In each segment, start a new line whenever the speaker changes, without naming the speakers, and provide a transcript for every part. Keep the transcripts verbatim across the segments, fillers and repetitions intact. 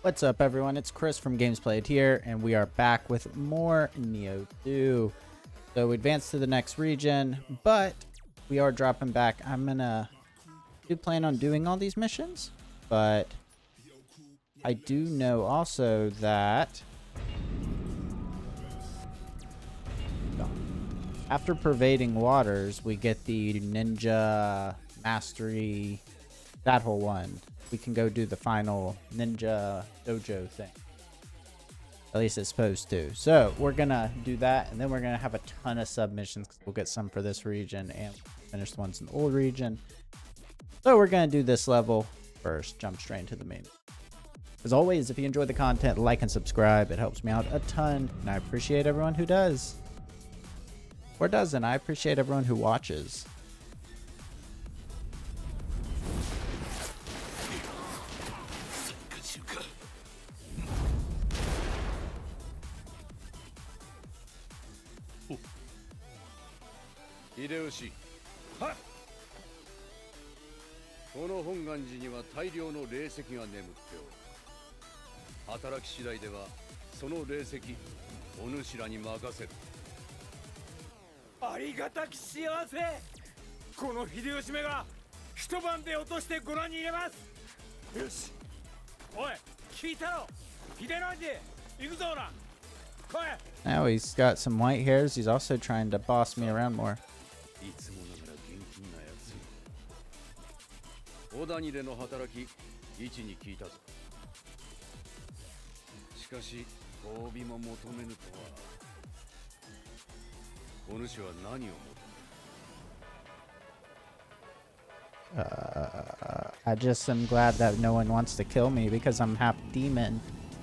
What's up, everyone? It's Chris from Games Played here, and we are back with more Nioh two. So we advance to the next region, but we are dropping back. I'm gonna do plan on doing all these missions, but I do know also that after pervading waters, we get the ninja mastery, that whole one. We can go do the final ninja dojo thing. At least it's supposed to. So we're gonna do that, and then we're gonna have a ton of submissions. We'll get some for this region and finish the ones in the old region. So we're gonna do this level first, jump straight into the main. As always, if you enjoy the content, like and subscribe. It helps me out a ton, and I appreciate everyone who does. Or doesn't. I appreciate everyone who watches.
Hideyoshi. Ha! この本願寺には大量の霊石が眠っておる。働き次第ではその霊石お主らに任せる。ありがたき幸せ。この秀吉めが一晩で落としてご覧に入れます。よし。おい、聞いたろ。秀吉、行くぞな。来い。
Now he's got some white hairs. He's also trying to boss me around more.
いつもながら現金なやつ。小谷での働き、一に聞いたぞ。しかし、褒美も求めぬとは。お主は何を求める？
Uh, I just am glad that no one wants to kill me because I'm half demon.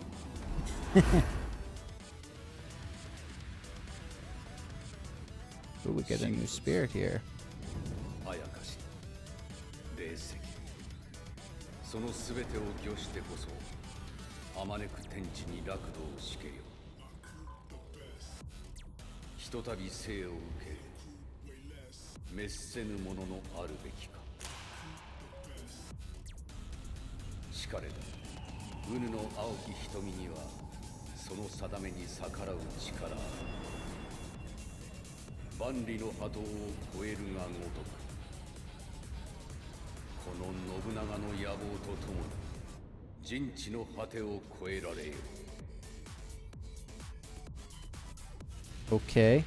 Ooh, we get a new spirit here.
あやかし、霊石。そのすべてを御してこそ、あまねく天地に楽土を敷けよ。ひとたび生を受け、滅せぬもののあるべきか。しかれど、うぬの青き瞳には、その定めに逆らう力ある。 万里の波動を超えるがごとくこの信長の野望とともに人知の果てを超えられよ。
Okay.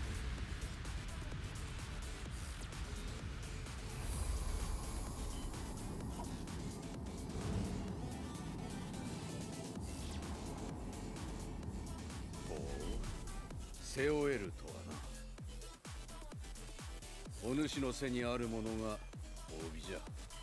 Oh, 背負えるとはな。 お主の背にあるものが褒美じゃ。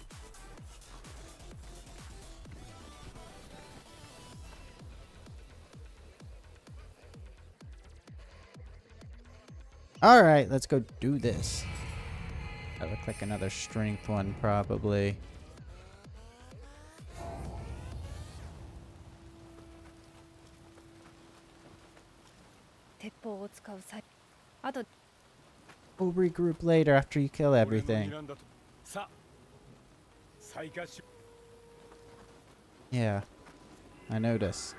All right, let's go do this. That looked like another strength one, probably. We'll regroup later after you kill everything. Yeah, I notice.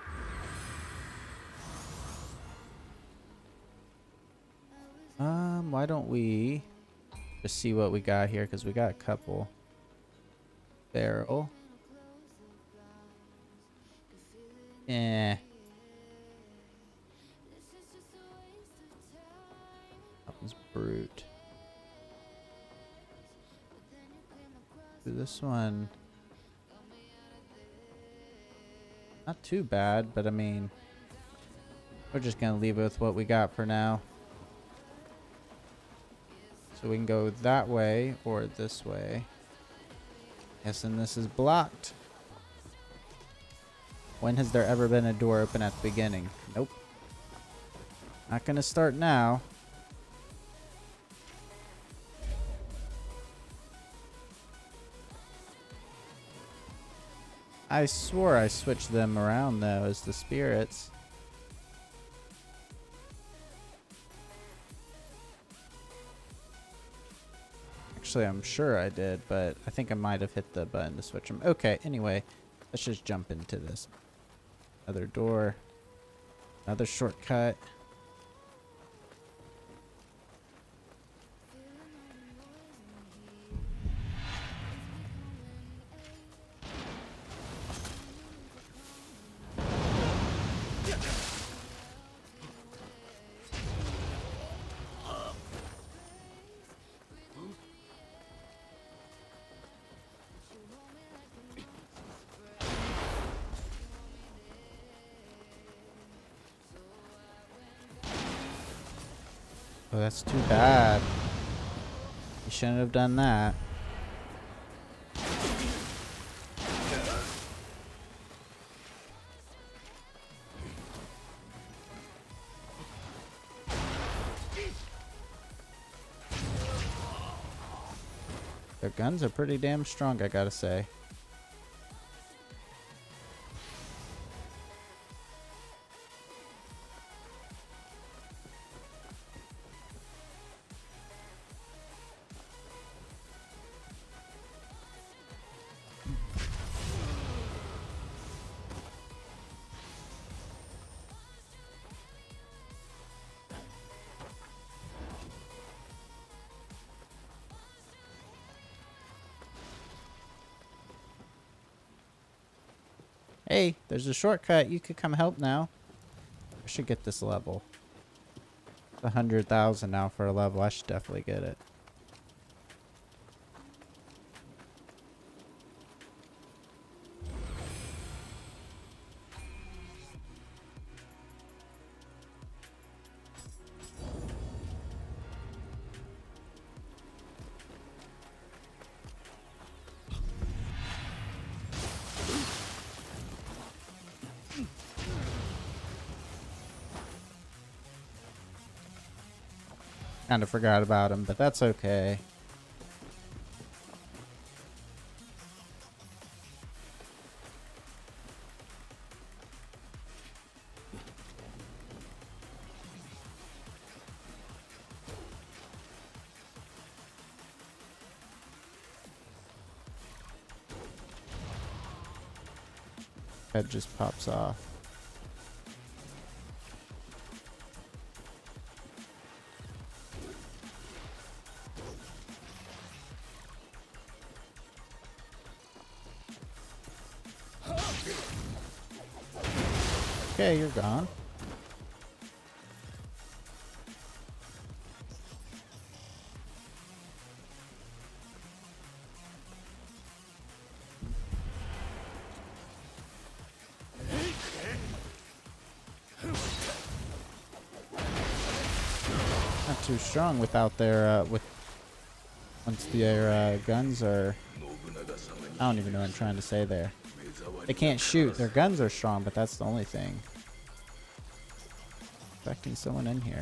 Um, why don't we just see what we got here? Because we got a couple. Barrel. Eh. That brute. This one, not too bad, but I mean, we're just gonna leave it with what we got for now. So we can go that way or this way. Guessing this is blocked. When has there ever been a door open at the beginning? Nope. Not gonna start now. I swore I switched them around though as the spirits. Actually, I'm sure I did, but I think I might have hit the button to switch them. Okay, anyway, Let's just jump into this. Another door. Another shortcut. Oh, that's too bad. You shouldn't have done that. Their guns are pretty damn strong, I gotta say. Hey, there's a shortcut. You could come help now. I should get this level. It's a hundred thousand now for a level. I should definitely get it. Kind of forgot about him, but that's okay. Head just pops off. Okay, you're gone. Not too strong without their uh, with once their uh, guns are. I don't even know what I'm trying to say there. They can't shoot. Their guns are strong, but that's the only thing. Expecting someone in here.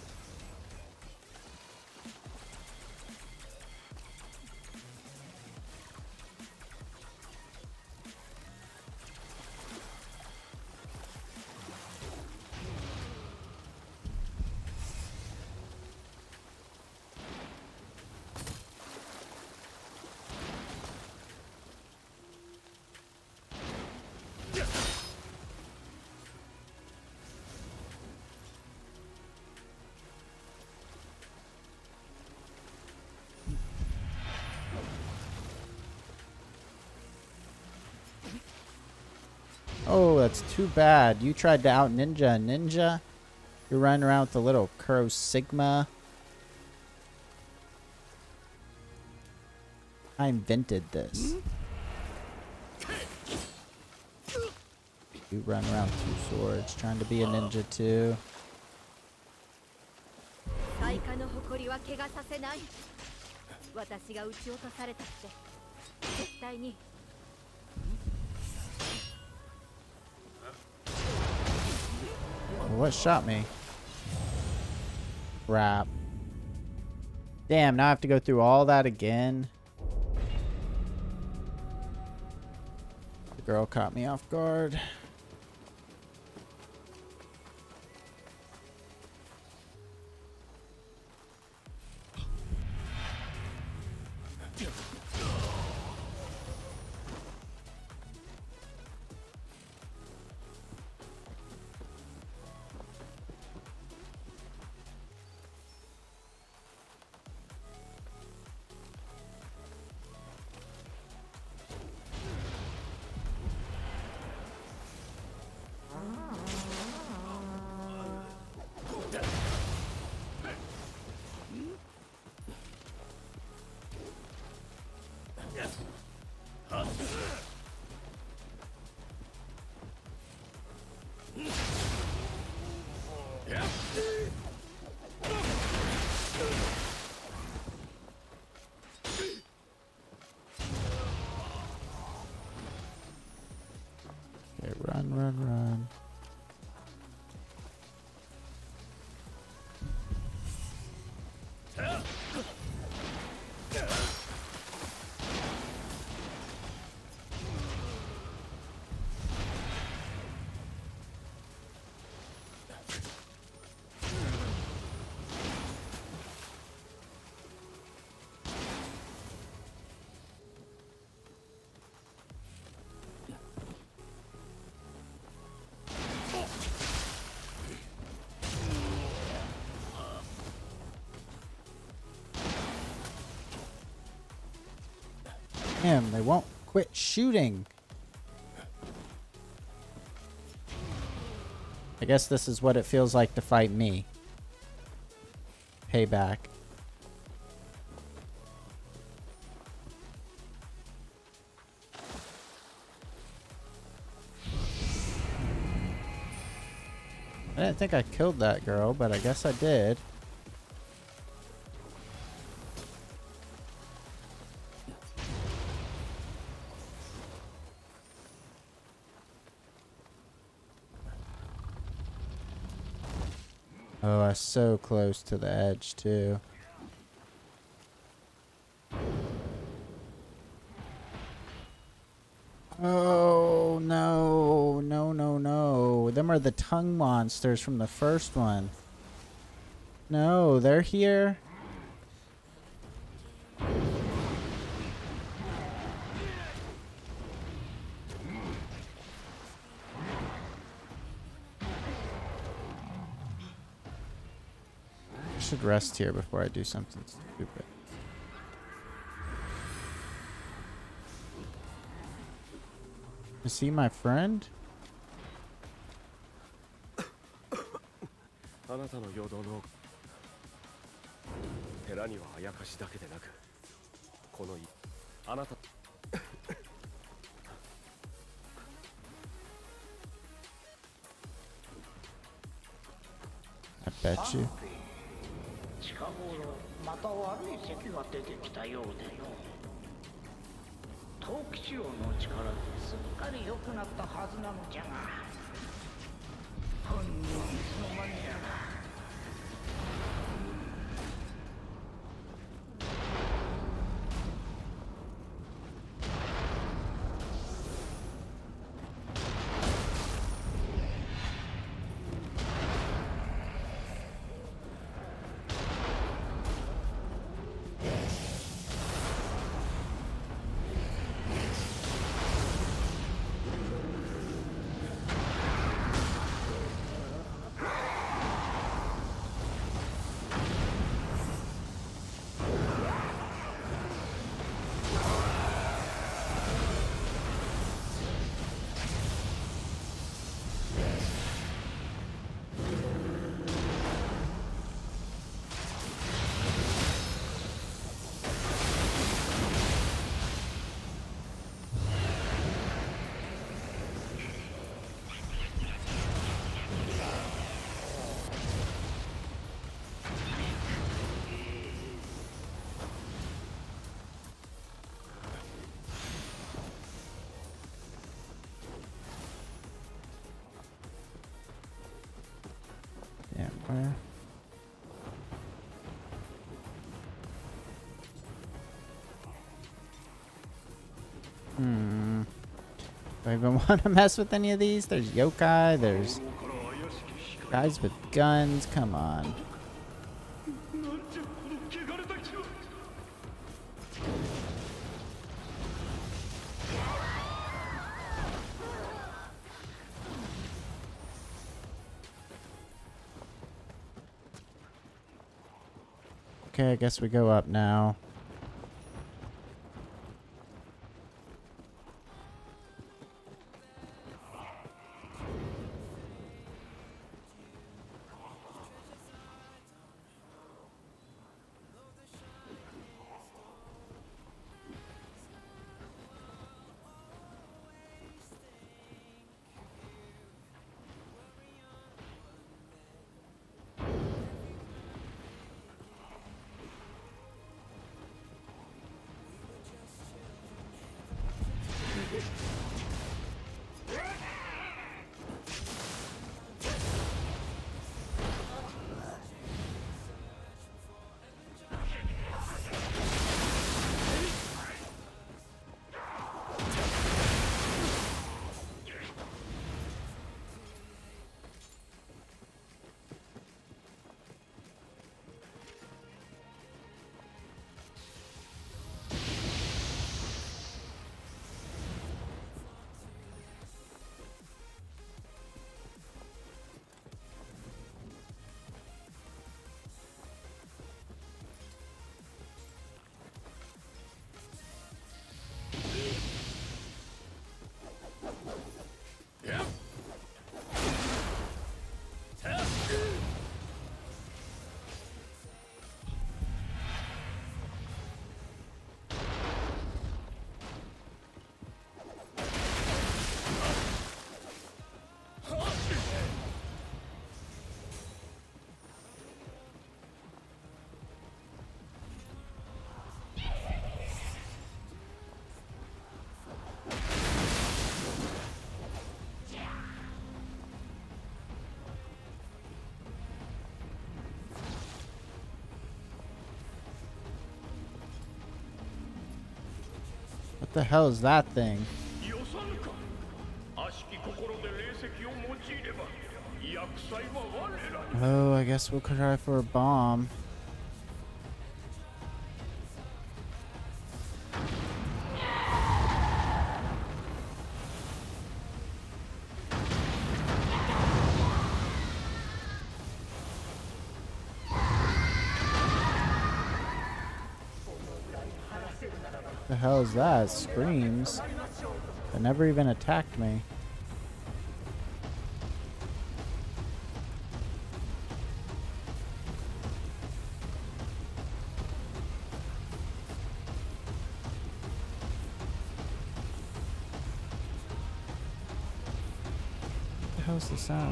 Oh, that's too bad. You tried to out ninja a ninja. You're running around with the little Kuro Sigma. I invented this. You run around with two swords, trying to be a ninja too.
Saikaの誇りは怪我させない。私が撃ち落とされたって絶対に。
What shot me? Crap. Damn, now I have to go through all that again. The girl caught me off guard. Okay, run, run, run. Damn, they won't quit shooting. I guess this is what it feels like to fight me. Payback. I didn't think I killed that girl, but I guess I did. Oh, I was so close to the edge, too. Oh, no. No, no, no. Them are the tongue monsters from the first one. No, they're here. I should rest here before I do something stupid. Is he my friend?
あなたの陽動の寺にはあやかしだけでなくこのいあなた
I bet you.
近頃また悪い席が出てきたようでの藤吉王の力ですっかり良くなったはずなのじゃがほんのいつの間にやら
Damn, where? Hmm. Do I even want to mess with any of these? There's yokai, there's guys with guns. Come on. Okay, I guess we go up now. What the hell is that thing? Oh, I guess we'll try for a bomb. What the hell is that? It screams. It never even attacked me. What the hell's the sound?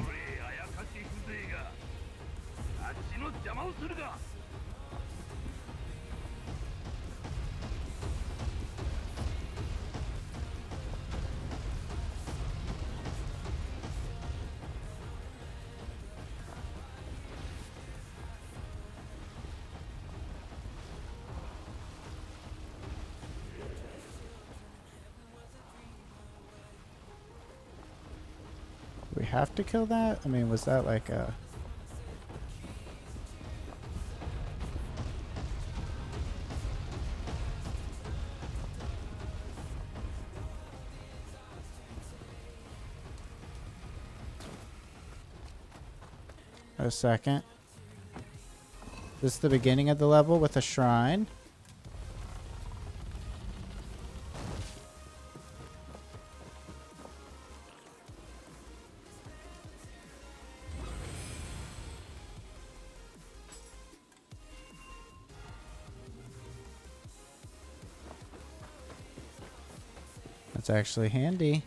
We have to kill that? I mean, was that like a... A second. This is the beginning of the level with a shrine. That's actually handy.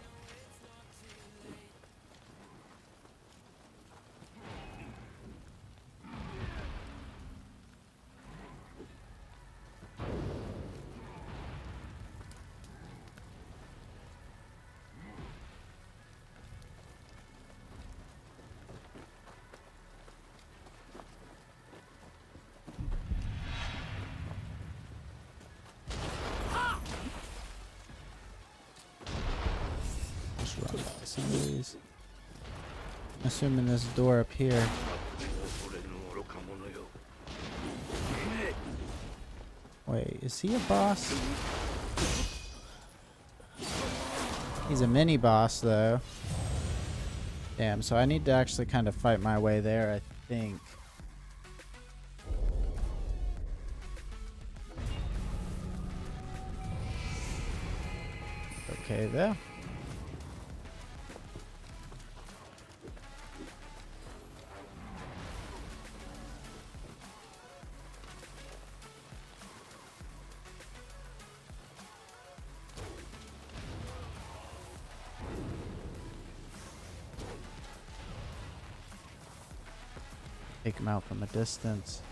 Run by some of these. Assuming this door up here. Wait, is he a boss? He's a mini boss though. Damn, so I need to actually kind of fight my way there, I think. Okay, there. Take him out from a distance.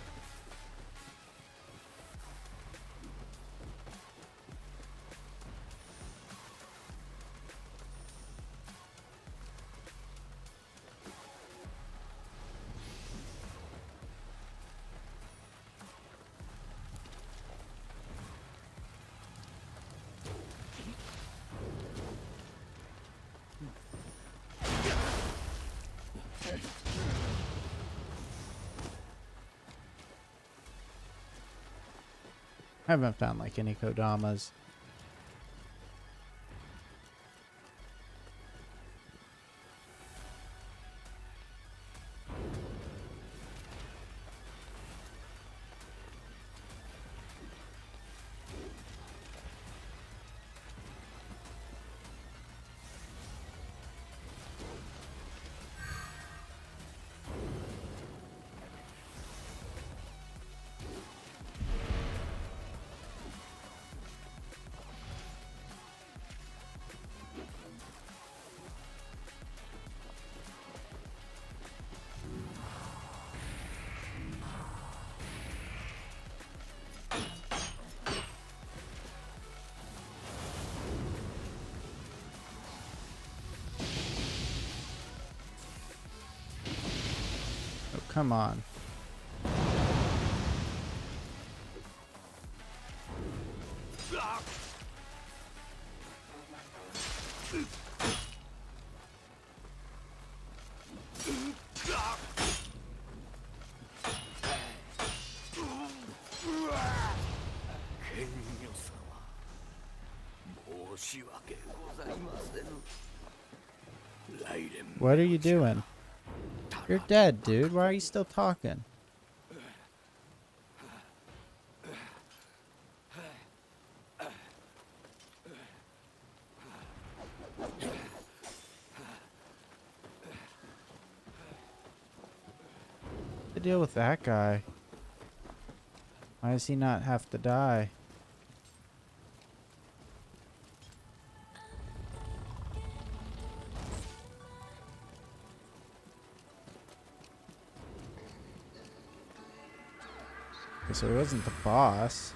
I haven't found like any Kodamas. Come on. What are you doing? You're dead, dude. Why are you still talking? What's the deal with that guy? Why does he not have to die? Okay, so it wasn't the boss.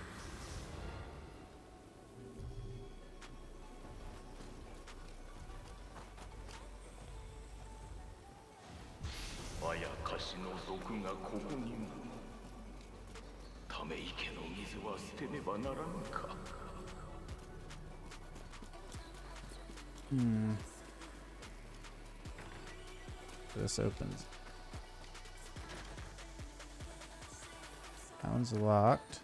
Hmm. This opens. That one's locked.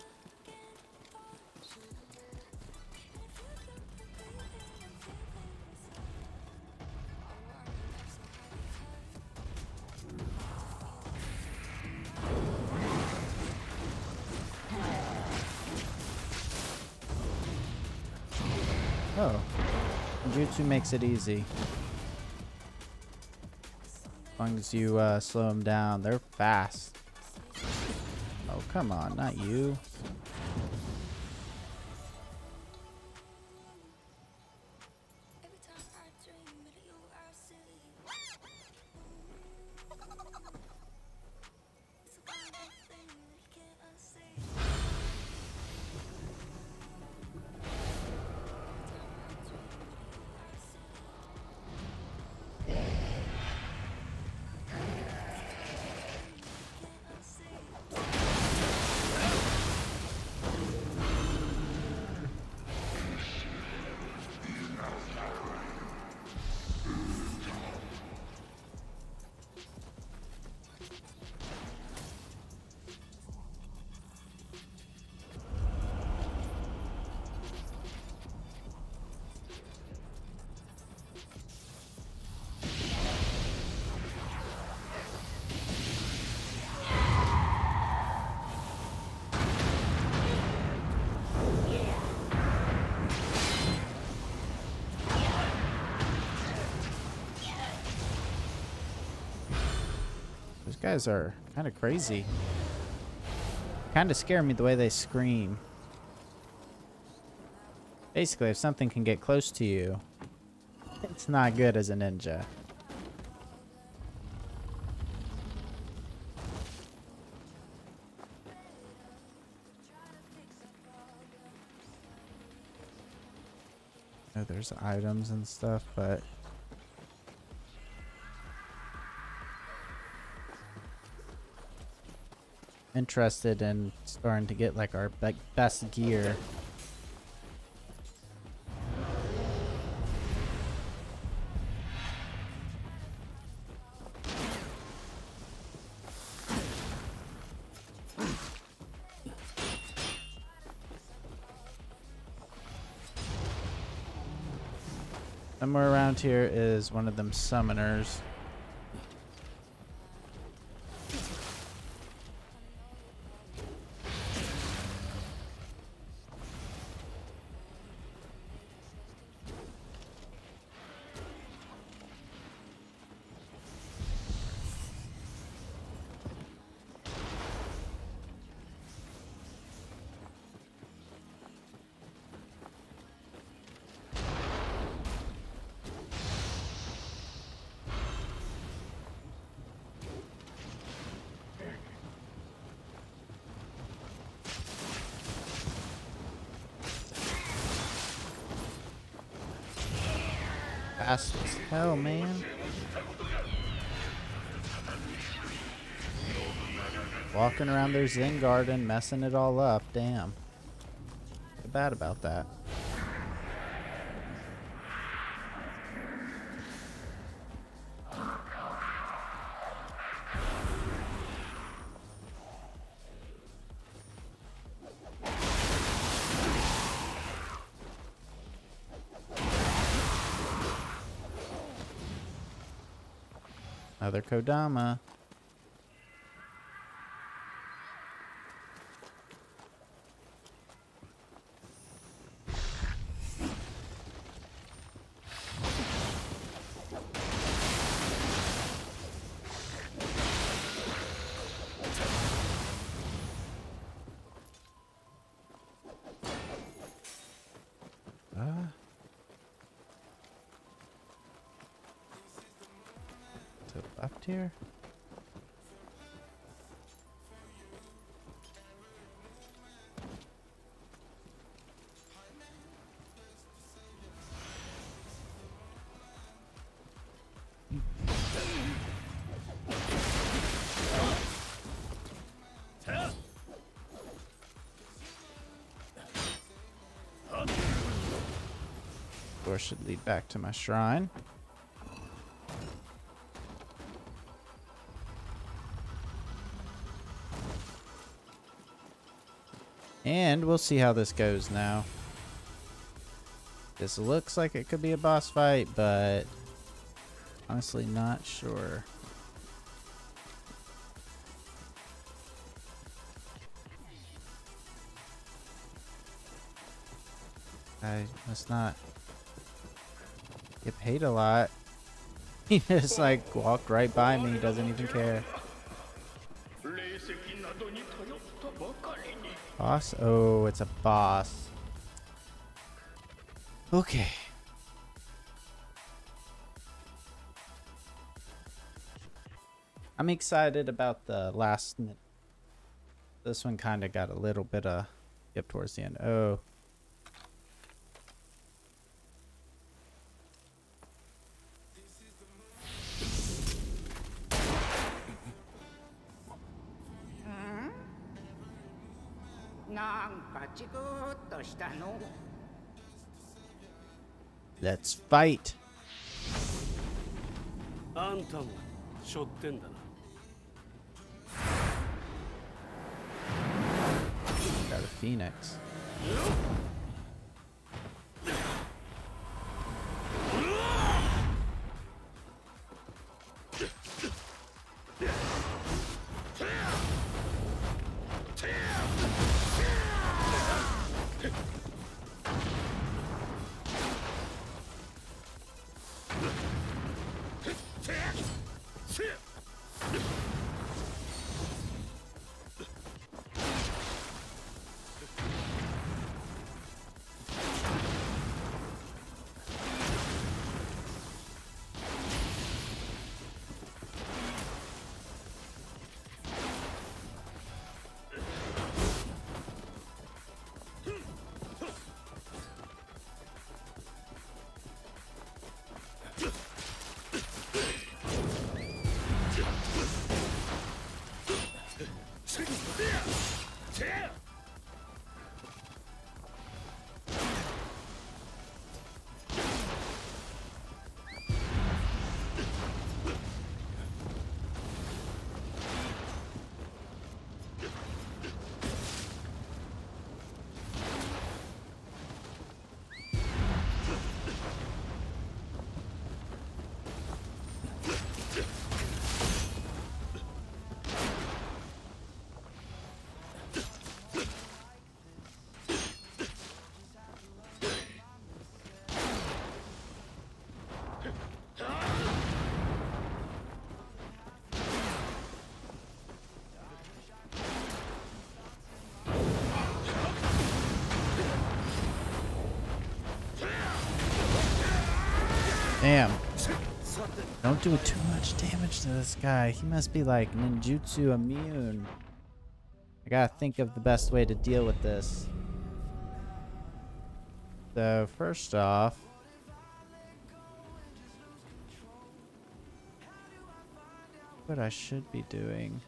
Oh. Jutsu makes it easy. As long as you uh, slow them down. They're fast. Oh, come on. Not you. Those guys are kind of crazy. Kind of scare me the way they scream. Basically, if something can get close to you, it's not good as a ninja. Oh, there's items and stuff, but interested in starting to get like our be best gear. Somewhere around here is one of them summoners. Fast as hell, man. Walking around their Zen garden, messing it all up. Damn. Feel bad about that. Another Kodama. Uh. To the left here. Door should lead back to my shrine. And we'll see how this goes now. This looks like it could be a boss fight, but honestly not sure. I must not get paid a lot. He just like walked right by me, he doesn't even care. Boss? Oh, it's a boss. Okay. I'm excited about the last. This one kind of got a little bit of skip towards the end. Oh. Let's fight.
あんたも背負ってんだな。
Got a phoenix. Damn. Don't do too much damage to this guy. He must be like ninjutsu immune. I gotta think of the best way to deal with this. So first off, what I should be doing.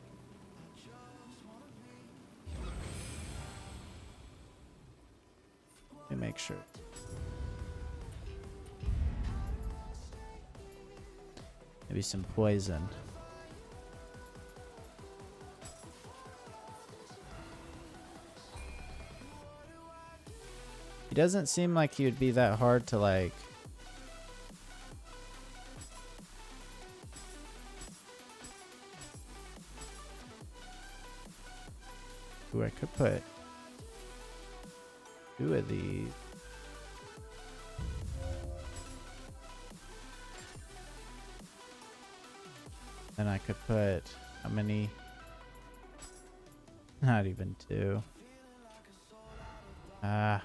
Let me make sure. Maybe some poison. He doesn't seem like he would be that hard to like Ooh, I could put two of these. Then I could put how many? Not even two. Ah.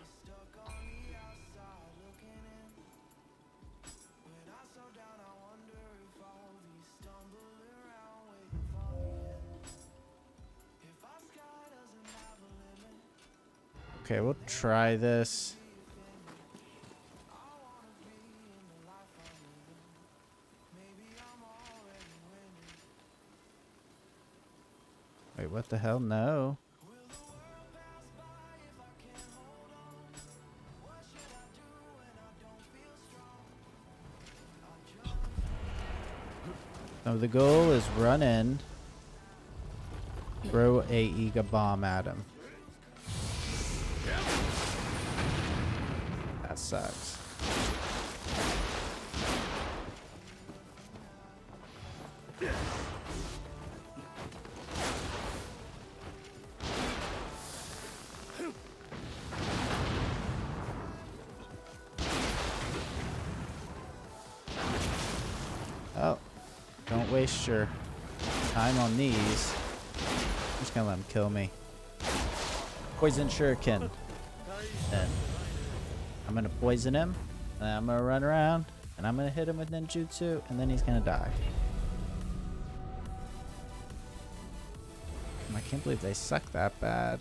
Okay, we'll try this. Wait, what the hell? No. So the goal is run in, throw a Ega bomb at him. That sucks. Oh, don't waste your time on these. I'm just gonna let him kill me. Poison shuriken. Then I'm gonna poison him, and I'm gonna run around, and I'm gonna hit him with ninjutsu, and then he's gonna die. I can't believe they suck that bad.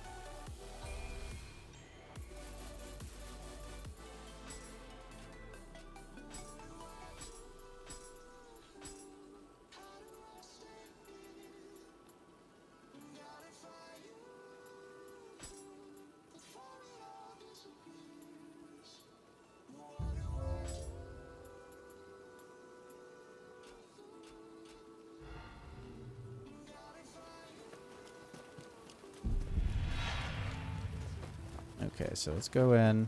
Okay, so let's go in.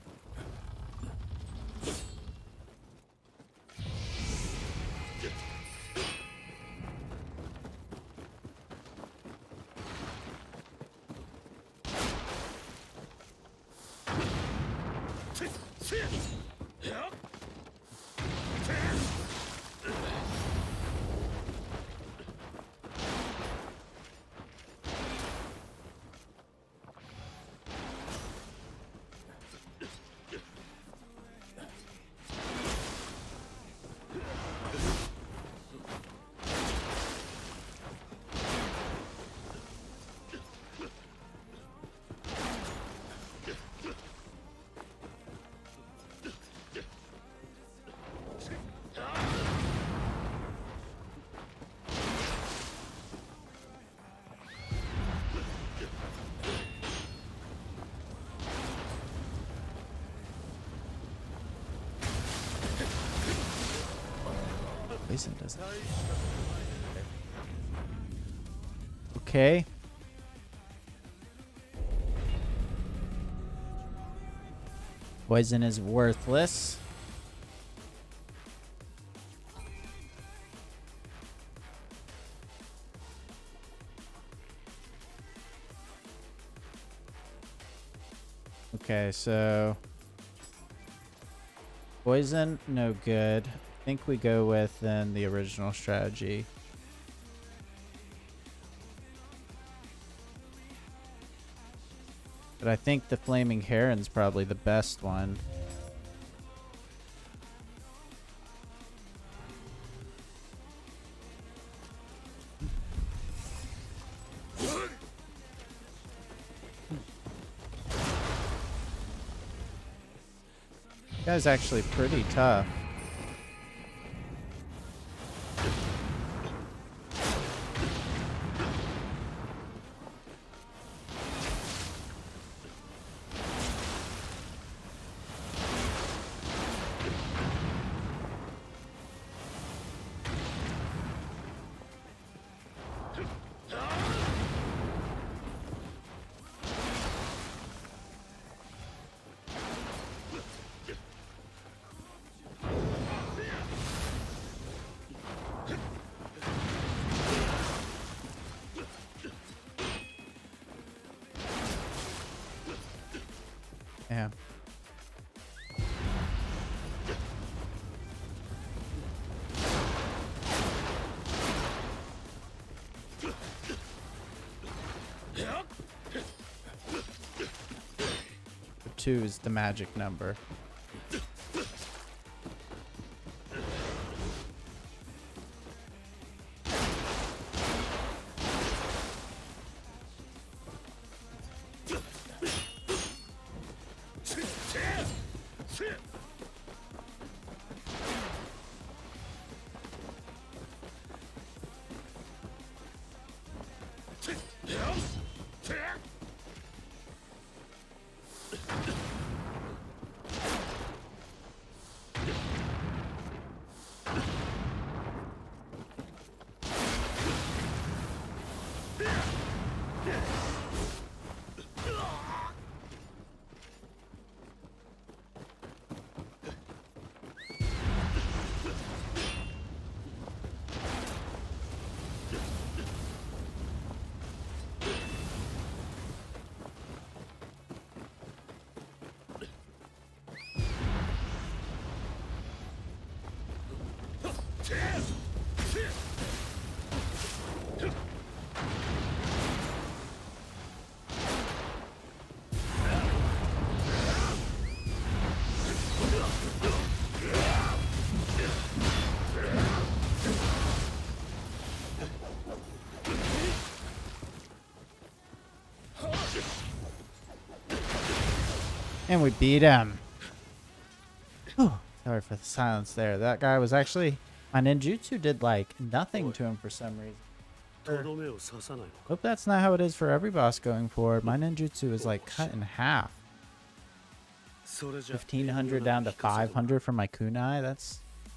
Poison doesn't. Okay. Poison is worthless. Okay, so poison, no good. I think we go with then the original strategy. But I think the flaming heron's probably the best one. This guy's actually pretty tough. two is the magic number. And we beat him. Oh, sorry for the silence there. That guy was actually... My ninjutsu did, like, nothing to him for some reason. Hope that's not how it is for every boss going forward. My ninjutsu is, like, cut in half. fifteen hundred down to five hundred for my kunai. That's...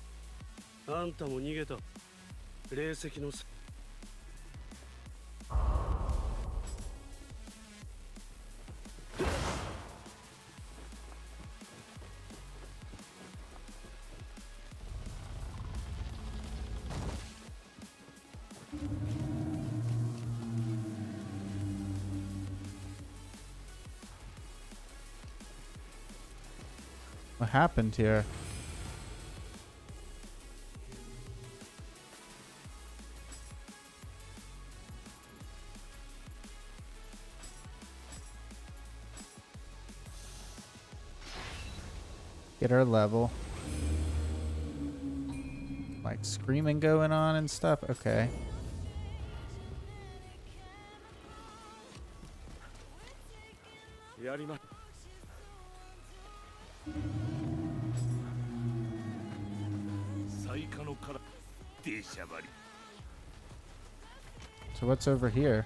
What happened here? Get our level. Like screaming going on and stuff. Okay. So what's over here?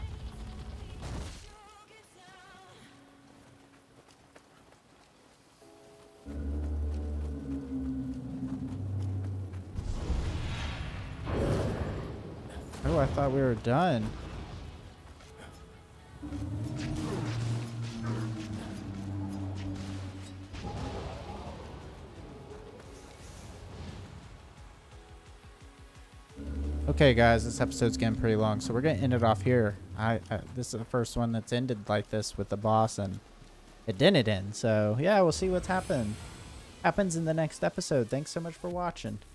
Oh, I thought we were done. Okay, guys, this episode's getting pretty long, so we're gonna end it off here. I, I this is the first one that's ended like this with the boss, and it didn't end. So yeah, we'll see what's happened happens in the next episode. Thanks so much for watching.